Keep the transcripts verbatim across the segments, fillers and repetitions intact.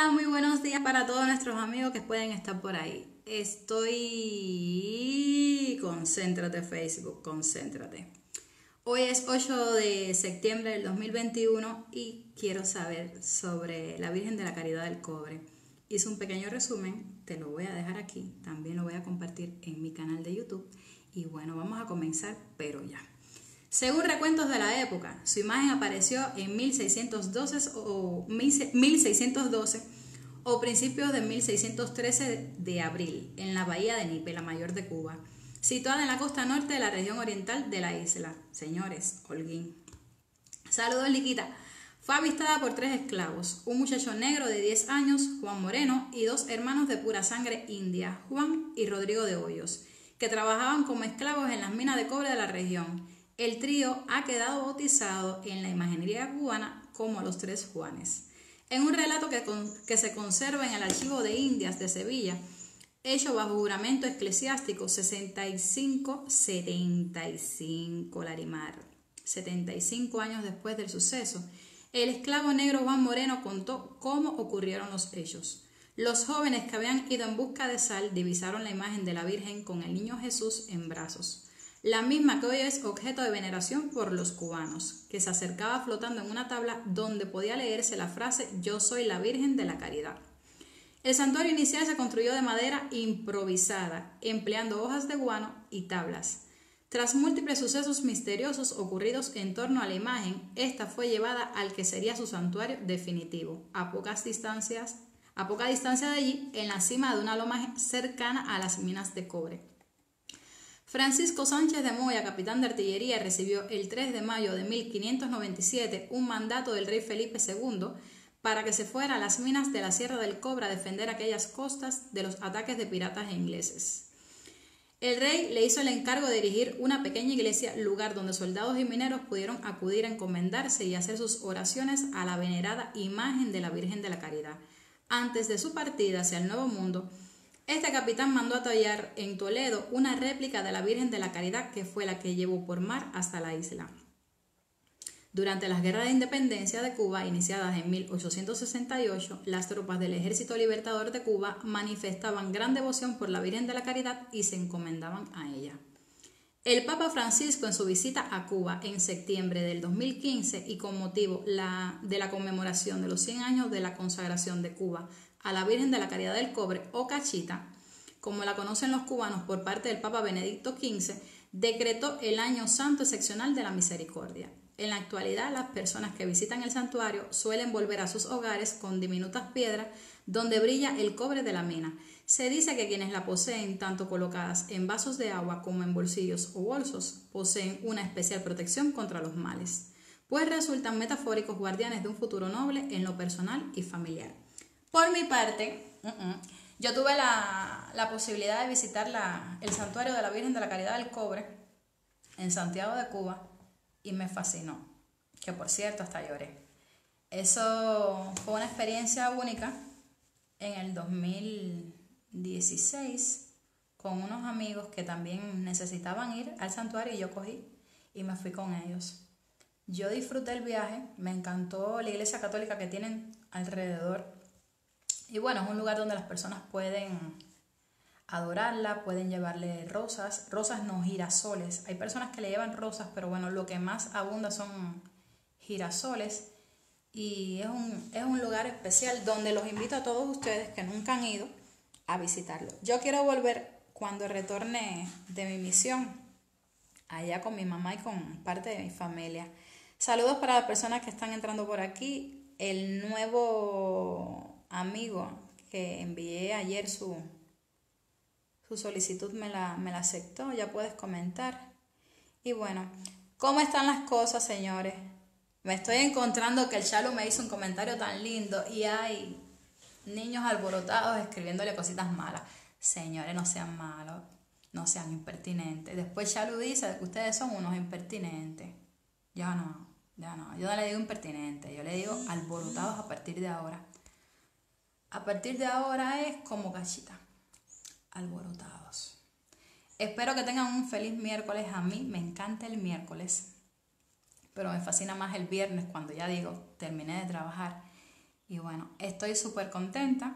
Hola, muy buenos días para todos nuestros amigos que pueden estar por ahí. Estoy... Concéntrate Facebook, concéntrate. Hoy es ocho de septiembre del dos mil veintiuno y quiero saber sobre la Virgen de la Caridad del Cobre. Hice un pequeño resumen, te lo voy a dejar aquí, también lo voy a compartir en mi canal de YouTube. Y bueno, vamos a comenzar, pero ya. Según recuentos de la época, su imagen apareció en mil seiscientos doce o, mil seiscientos doce o principios de mil seiscientos trece de abril en la bahía de Nipe, la mayor de Cuba, situada en la costa norte de la región oriental de la isla. Señores, Holguín. Saludos, Liquita. Fue avistada por tres esclavos, un muchacho negro de diez años, Juan Moreno, y dos hermanos de pura sangre india, Juan y Rodrigo de Hoyos, que trabajaban como esclavos en las minas de cobre de la región. El trío ha quedado bautizado en la imaginería cubana como los Tres Juanes. En un relato que, con, que se conserva en el Archivo de Indias de Sevilla, hecho bajo juramento eclesiástico sesenta y cinco, setenta y cinco, Larimar, setenta y cinco años después del suceso, el esclavo negro Juan Moreno contó cómo ocurrieron los hechos. Los jóvenes que habían ido en busca de sal divisaron la imagen de la Virgen con el niño Jesús en brazos, la misma que hoy es objeto de veneración por los cubanos, que se acercaba flotando en una tabla donde podía leerse la frase «Yo soy la Virgen de la Caridad». El santuario inicial se construyó de madera improvisada, empleando hojas de guano y tablas. Tras múltiples sucesos misteriosos ocurridos en torno a la imagen, esta fue llevada al que sería su santuario definitivo, a pocas distancias, a poca distancia de allí, en la cima de una loma cercana a las minas de cobre. Francisco Sánchez de Moya, capitán de artillería, recibió el tres de mayo de mil quinientos noventa y siete un mandato del rey Felipe segundo para que se fuera a las minas de la Sierra del Cobre a defender aquellas costas de los ataques de piratas ingleses. El rey le hizo el encargo de erigir una pequeña iglesia, lugar donde soldados y mineros pudieron acudir a encomendarse y hacer sus oraciones a la venerada imagen de la Virgen de la Caridad. Antes de su partida hacia el Nuevo Mundo, este capitán mandó a tallar en Toledo una réplica de la Virgen de la Caridad que fue la que llevó por mar hasta la isla. Durante las guerras de independencia de Cuba, iniciadas en mil ochocientos sesenta y ocho, las tropas del Ejército Libertador de Cuba manifestaban gran devoción por la Virgen de la Caridad y se encomendaban a ella. El Papa Francisco, en su visita a Cuba en septiembre del dos mil quince y con motivo la, de la conmemoración de los cien años de la consagración de Cuba a la Virgen de la Caridad del Cobre, o Cachita, como la conocen los cubanos por parte del Papa Benedicto quince, decretó el Año Santo Excepcional de la Misericordia. En la actualidad, las personas que visitan el santuario suelen volver a sus hogares con diminutas piedras donde brilla el cobre de la mina. Se dice que quienes la poseen, tanto colocadas en vasos de agua como en bolsillos o bolsos, poseen una especial protección contra los males, pues resultan metafóricos guardianes de un futuro noble en lo personal y familiar. Por mi parte, uh -uh, yo tuve la, la posibilidad de visitar la, el santuario de la Virgen de la Caridad del Cobre en Santiago de Cuba y me fascinó, que por cierto hasta lloré. Eso fue una experiencia única en el dos mil dieciséis con unos amigos que también necesitaban ir al santuario y yo cogí y me fui con ellos. Yo disfruté el viaje, me encantó la iglesia católica que tienen alrededor. Y bueno, es un lugar donde las personas pueden adorarla, pueden llevarle rosas, rosas no, girasoles. Hay personas que le llevan rosas, pero bueno, lo que más abunda son girasoles. Y es un, es un lugar especial donde los invito a todos ustedes que nunca han ido a visitarlo. Yo quiero volver cuando retorne de mi misión, allá con mi mamá y con parte de mi familia. Saludos para las personas que están entrando por aquí. El nuevo amigo que envié ayer su, su solicitud me la, me la aceptó, ya puedes comentar. Y bueno, ¿cómo están las cosas, señores? Me estoy encontrando que el Chalo me hizo un comentario tan lindo y hay niños alborotados escribiéndole cositas malas. Señores, no sean malos, no sean impertinentes. Después Chalo dice que ustedes son unos impertinentes. Yo no, yo no, yo no le digo impertinente, yo le digo alborotados a partir de ahora. A partir de ahora es como Cachita, alborotados. Espero que tengan un feliz miércoles. A mí me encanta el miércoles, pero me fascina más el viernes cuando ya digo, terminé de trabajar Y bueno, estoy súper contenta,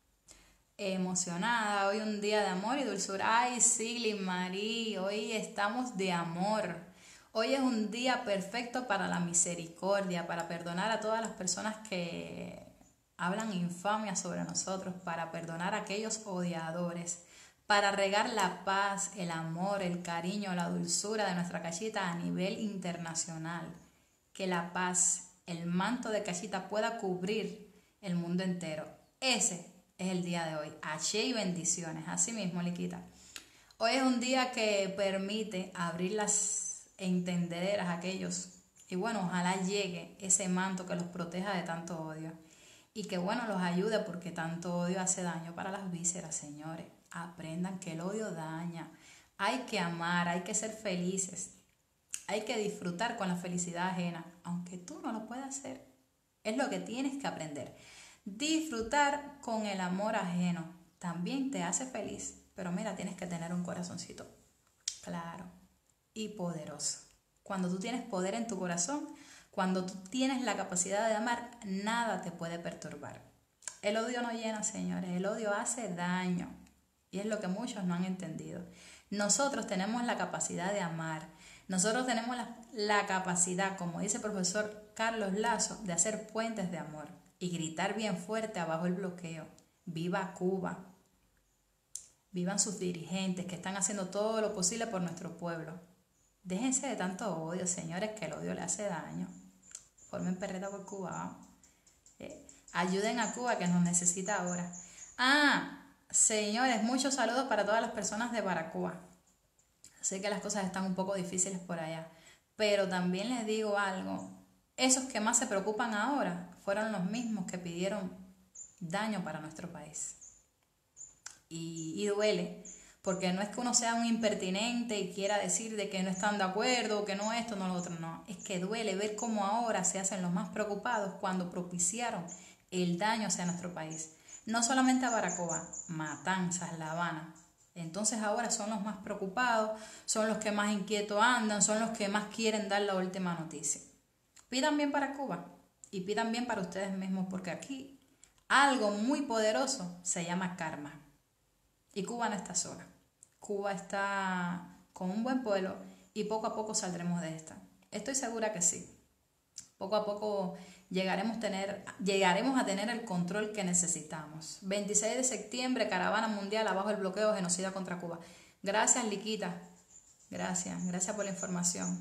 emocionada. Hoy un día de amor y dulzura. Ay, Sigli, Marí, hoy estamos de amor. Hoy es un día perfecto para la misericordia, para perdonar a todas las personas que hablan infamia sobre nosotros, para perdonar a aquellos odiadores, para regar la paz, el amor, el cariño, la dulzura de nuestra cachita a nivel internacional. Que la paz, el manto de cachita pueda cubrir el mundo entero. Ese es el día de hoy. Aché y bendiciones. Así mismo, Liquita. Hoy es un día que permite abrir las entendederas a aquellos. Y bueno, ojalá llegue ese manto que los proteja de tanto odio. Y que bueno, los ayude porque tanto odio hace daño para las vísceras, señores. Aprendan que el odio daña. Hay que amar, hay que ser felices. Hay que disfrutar con la felicidad ajena, aunque tú no lo puedas hacer. Es lo que tienes que aprender. Disfrutar con el amor ajeno también te hace feliz, pero mira, tienes que tener un corazoncito claro y poderoso. Cuando tú tienes poder en tu corazón, cuando tú tienes la capacidad de amar, nada te puede perturbar. El odio no llena, señores, el odio hace daño y es lo que muchos no han entendido. Nosotros tenemos la capacidad de amar. Nosotros tenemos la, la capacidad, como dice el profesor Carlos Lazo, de hacer puentes de amor y gritar bien fuerte abajo el bloqueo. ¡Viva Cuba! Vivan sus dirigentes que están haciendo todo lo posible por nuestro pueblo. Déjense de tanto odio, señores, que el odio le hace daño. Formen perreta por Cuba. Eh, ayuden a Cuba que nos necesita ahora. Ah, señores, muchos saludos para todas las personas de Baracoa. Sé que las cosas están un poco difíciles por allá, pero también les digo algo. Esos que más se preocupan ahora fueron los mismos que pidieron daño para nuestro país. Y, y duele, porque no es que uno sea un impertinente y quiera decir de que no están de acuerdo, que no esto, no lo otro, no. Es que duele ver cómo ahora se hacen los más preocupados cuando propiciaron el daño hacia nuestro país. No solamente a Baracoa, Matanzas, La Habana. Entonces ahora son los más preocupados, son los que más inquietos andan, son los que más quieren dar la última noticia. Pidan bien para Cuba y pidan bien para ustedes mismos, porque aquí algo muy poderoso se llama karma. Y Cuba no está sola. Cuba está con un buen pueblo y poco a poco saldremos de esta. Estoy segura que sí. Poco a poco llegaremos, tener, llegaremos a tener el control que necesitamos. veintiséis de septiembre, caravana mundial abajo el bloqueo, genocida contra Cuba. Gracias, Liquita. Gracias, gracias por la información.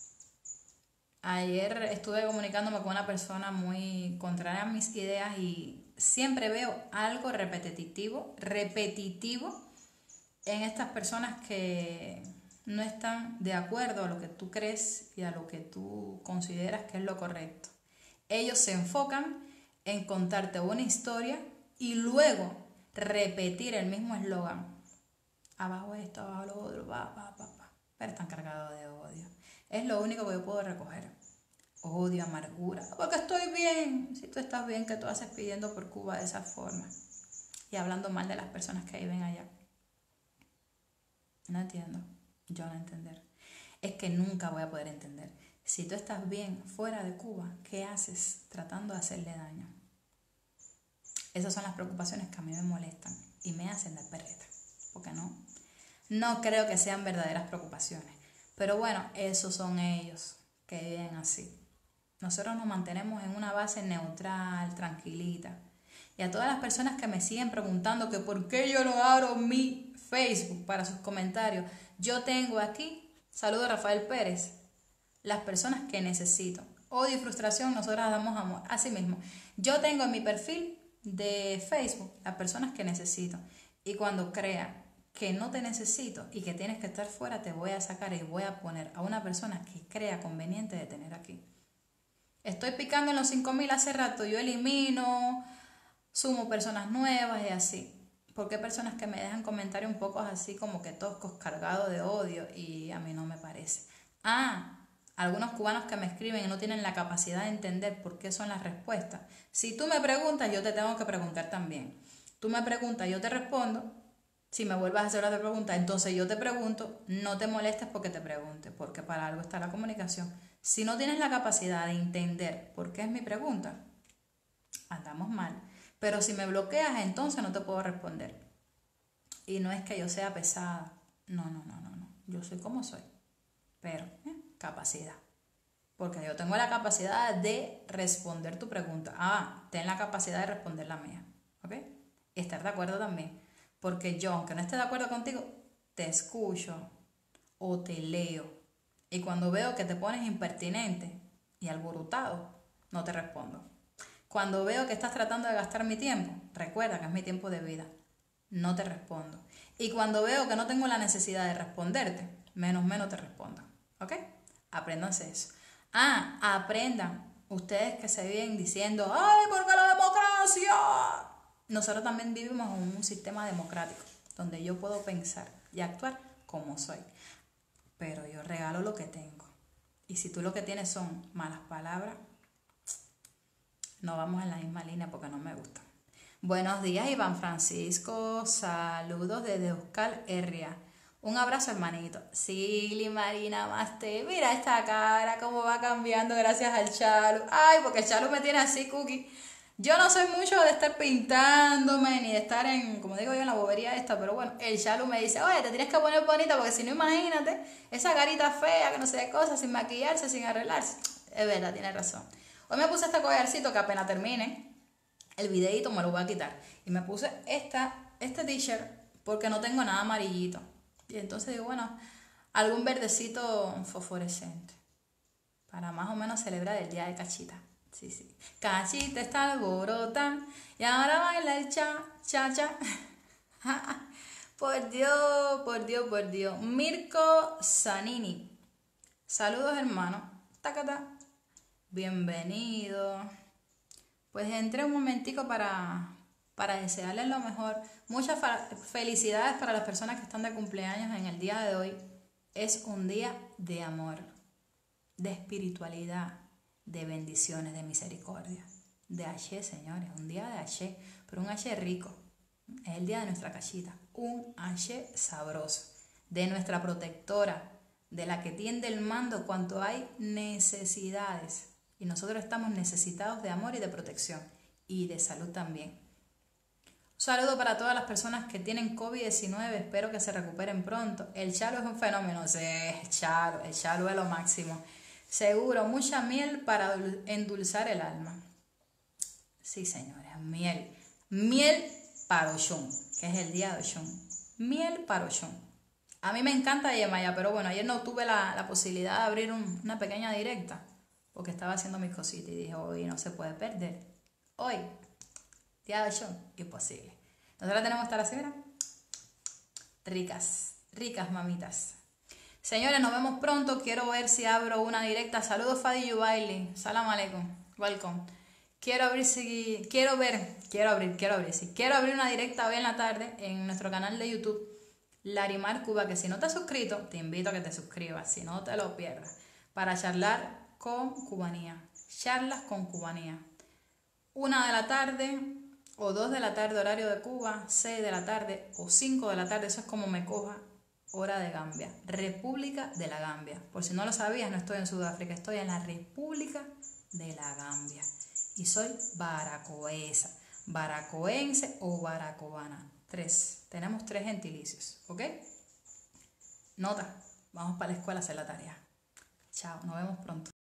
Ayer estuve comunicándome con una persona muy contraria a mis ideas y siempre veo algo repetitivo, repetitivo en estas personas que no están de acuerdo a lo que tú crees y a lo que tú consideras que es lo correcto. Ellos se enfocan en contarte una historia y luego repetir el mismo eslogan. Abajo esto, abajo lo otro, va, va, va, va. Pero están cargados de odio. Es lo único que yo puedo recoger. Odio, amargura. Porque estoy bien. Si tú estás bien, ¿qué tú haces pidiendo por Cuba de esa forma? Y hablando mal de las personas que viven allá. No entiendo. Yo no entender. Es que nunca voy a poder entender. Si tú estás bien fuera de Cuba, ¿qué haces tratando de hacerle daño? Esas son las preocupaciones que a mí me molestan y me hacen dar perreta. Porque no, no creo que sean verdaderas preocupaciones. Pero bueno, esos son ellos que viven así. Nosotros nos mantenemos en una base neutral, tranquilita. Y a todas las personas que me siguen preguntando que por qué yo no abro mi Facebook para sus comentarios, yo tengo aquí, saludo a Rafael Pérez, las personas que necesito. Odio y frustración, nosotras damos amor. Así mismo, yo tengo en mi perfil de Facebook las personas que necesito. Y cuando crea que no te necesito y que tienes que estar fuera, te voy a sacar y voy a poner a una persona que crea conveniente de tener aquí. Estoy picando en los cinco mil hace rato, yo elimino, sumo personas nuevas y así. Porque hay personas que me dejan comentarios un poco así como que toscos, cargados de odio y a mí no me parece. Ah, algunos cubanos que me escriben y no tienen la capacidad de entender por qué son las respuestas. Si tú me preguntas, yo te tengo que preguntar también. Tú me preguntas, yo te respondo. Si me vuelvas a hacer otra pregunta, entonces yo te pregunto, no te molestes porque te pregunte, porque para algo está la comunicación. Si no tienes la capacidad de entender por qué es mi pregunta, andamos mal. Pero si me bloqueas, entonces no te puedo responder. Y no es que yo sea pesada. No, no, no, no, no. Yo soy como soy. Pero, eh, capacidad. Porque yo tengo la capacidad de responder tu pregunta. Ah, ten la capacidad de responder la mía. ¿Ok? Y estar de acuerdo también. Porque yo, aunque no esté de acuerdo contigo, te escucho o te leo. Y cuando veo que te pones impertinente y alborotado, no te respondo. Cuando veo que estás tratando de gastar mi tiempo, recuerda que es mi tiempo de vida, no te respondo. Y cuando veo que no tengo la necesidad de responderte, menos menos te respondo. ¿Ok? Apréndanse eso. Ah, aprendan ustedes que se viven diciendo, ¡ay, por qué la democracia! Nosotros también vivimos en un sistema democrático, donde yo puedo pensar y actuar como soy. Pero yo regalo lo que tengo. Y si tú lo que tienes son malas palabras, no vamos en la misma línea porque no me gusta. Buenos días, Iván Francisco. Saludos desde Euskal Herria. Un abrazo, hermanito. Sí, Marina Maste. Mira esta cara, cómo va cambiando gracias al Chalu. Ay, porque el Chalu me tiene así, cookie. Yo no soy mucho de estar pintándome, ni de estar en, como digo yo, en la bobería esta, pero bueno, el Chalu me dice, oye, te tienes que poner bonita, porque si no, imagínate, esa carita fea, que no sé de cosas, sin maquillarse, sin arreglarse. Es verdad, tiene razón. Hoy me puse este collarcito que apenas termine el videito me lo voy a quitar. Y me puse esta, este t-shirt porque no tengo nada amarillito. Y entonces digo, bueno, algún verdecito fosforescente. Para más o menos celebrar el día de Cachita. Sí, sí. Cachita está alborota y ahora baila el cha, cha, cha. Por Dios, por Dios, por Dios. Mirko Zanini. Saludos, hermano. Tacata. Bienvenido. Pues entré un momentico para, para desearles lo mejor. Muchas felicidades para las personas que están de cumpleaños en el día de hoy. Es un día de amor, de espiritualidad, de bendiciones, de misericordia. De H, señores, un día de H, pero un H rico. Es el día de nuestra cachita. Un H sabroso. De nuestra protectora, de la que tiende el mando cuanto hay necesidades. Y nosotros estamos necesitados de amor y de protección. Y de salud también. Un saludo para todas las personas que tienen COVID diecinueve. Espero que se recuperen pronto. El Chalu es un fenómeno. Sí, Chalu, el Chalu es lo máximo. Seguro, mucha miel para endulzar el alma. Sí, señores, miel. Miel para Oshun, que es el día de Oshun. Miel para Oshun. A mí me encanta Yemaya, pero bueno, ayer no tuve la, la posibilidad de abrir un, una pequeña directa. Porque estaba haciendo mis cositas y dije, hoy no se puede perder. Hoy, día de Oshun, imposible. Nosotros tenemos que estar así, ¿verdad? Ricas, ricas mamitas. Señores, nos vemos pronto. Quiero ver si abro una directa. Saludos, Fadi Yubaili. Salam aleikum. Welcome. Quiero abrir, si, quiero ver, quiero abrir, quiero abrir, sí. Quiero abrir una directa hoy en la tarde en nuestro canal de YouTube, Larimar Cuba, que si no te has suscrito, te invito a que te suscribas, si no te lo pierdas, para charlar con cubanía, charlas con cubanía. Una de la tarde o dos de la tarde horario de Cuba, seis de la tarde o cinco de la tarde, eso es como me coja, hora de Gambia, República de la Gambia. Por si no lo sabías, no estoy en Sudáfrica, estoy en la República de la Gambia. Y soy baracoesa, baracoense o baracobana. Tres, tenemos tres gentilicios, ¿ok? Nota, vamos para la escuela a hacer la tarea. Chao, nos vemos pronto.